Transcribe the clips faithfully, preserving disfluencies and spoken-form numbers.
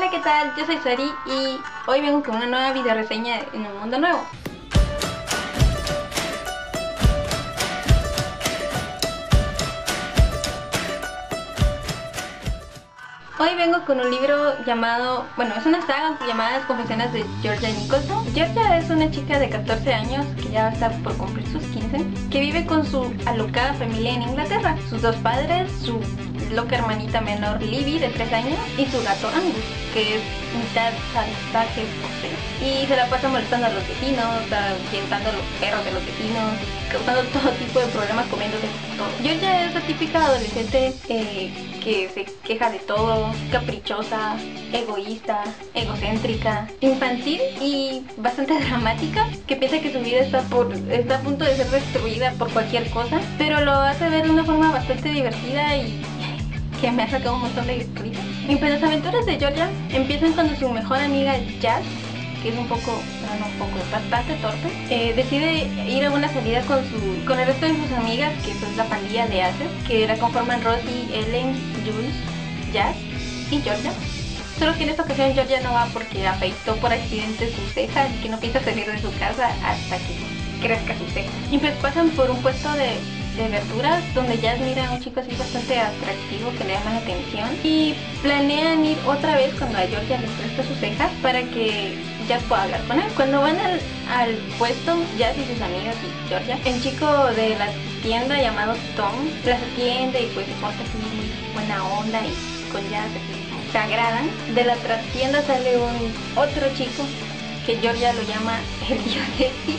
Hola, ¿qué tal? Yo soy Sari y hoy vengo con una nueva video reseña en un mundo nuevo. Hoy vengo con un libro llamado, bueno, es una saga llamada Las Confesiones de Georgia Nicholson. Georgia es una chica de catorce años que ya está por cumplir sus quince, que vive con su alocada familia en Inglaterra. Sus dos padres, su loca hermanita menor Libby de tres años y su gato Angus, que es mitad salvaje posee. Y se la pasa molestando a los vecinos, ahuyentando a los perros de los vecinos, causando todo tipo de problemas, comiéndose todo. Georgia es la típica adolescente eh, que se queja de todo, caprichosa, egoísta, egocéntrica, infantil y bastante dramática, que piensa que su vida está, por, está a punto de ser destruida por cualquier cosa, pero lo hace ver de una forma bastante divertida y que me ha sacado un montón de risas. Y pues las aventuras de Georgia empiezan cuando su mejor amiga Jazz, que es un poco, no, no un poco, es bastante torpe, eh, decide ir a una salida con su con el resto de sus amigas, que es la pandilla de Aces, que la conforman Rosie, Ellen, Jules, Jazz y Georgia. Solo que en esta ocasión Georgia no va porque afeitó por accidente sus cejas y que no piensa salir de su casa hasta que crezca sus cejas. Y pues pasan por un puesto de de verduras donde Jazz mira a un chico así bastante atractivo que le llama la atención y planean ir otra vez cuando a Georgia le presta sus cejas para que Jazz pueda hablar con él. Cuando van al, al puesto, Jazz y sus amigos y Georgia, el chico de la tienda llamado Tom las atiende y pues se porta así muy buena onda y con Jazz así se agradan. De la tienda sale un otro chico que Georgia lo llama el tío sexy,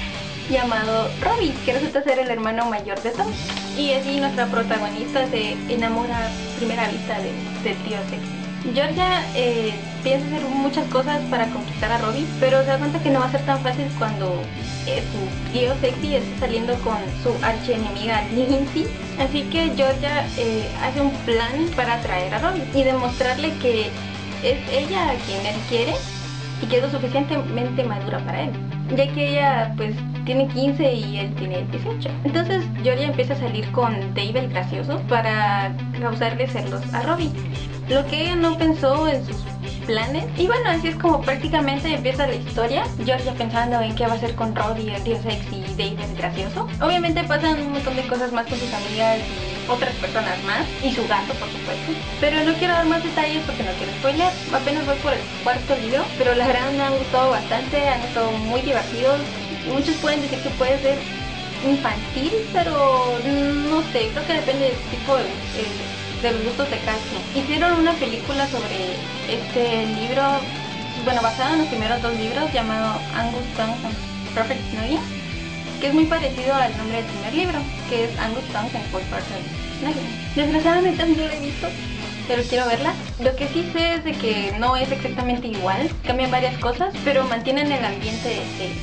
llamado Robbie, que resulta ser el hermano mayor de Tom. Y así nuestra protagonista se enamora a primera vista de, de tío sexy. Georgia eh, piensa hacer muchas cosas para conquistar a Robbie, pero se da cuenta que no va a ser tan fácil cuando eh, su tío sexy está saliendo con su archienemiga Lindsay. Así que Georgia eh, hace un plan para atraer a Robbie y demostrarle que es ella a quien él quiere y que es lo suficientemente madura para él, ya que ella pues tiene quince y él tiene dieciocho. Entonces Georgia empieza a salir con Dave el gracioso para causarle celos a Robbie, lo que ella no pensó en sus planes. Y bueno, así es como prácticamente empieza la historia. Georgia pensando en qué va a hacer con Robbie, el tío sexy, y Dave el gracioso. Obviamente pasan un montón de cosas más con sus amigas y otras personas más, y su gato por supuesto, pero no quiero dar más detalles porque no quiero spoiler. Apenas voy por el cuarto libro, pero la verdad me han gustado bastante, han estado muy divertidos. Muchos pueden decir que puede ser infantil, pero no sé, creo que depende del tipo de, de, de los gustos de cada quien. Hicieron una película sobre este libro, bueno, basado en los primeros dos libros, llamado Angus Tongs and Perfect Snugging, que es muy parecido al nombre del primer libro, que es Angus Tongs and Perfect Snugging. Desgraciadamente no lo he visto, pero quiero verla. Lo que sí sé es de que no es exactamente igual, cambian varias cosas, pero mantienen el ambiente de, de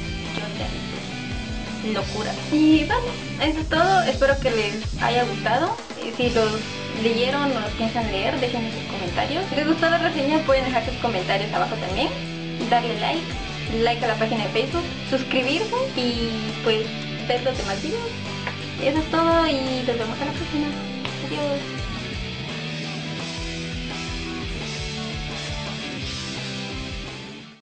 locura. Y bueno, eso es todo. Espero que les haya gustado. Si los leyeron o los piensan leer, dejen sus comentarios. Si les gustó la reseña, pueden dejar sus comentarios abajo también, darle like, like a la página de Facebook, suscribirse y pues ver los demás videos. Eso es todo y nos vemos a la próxima. Adiós.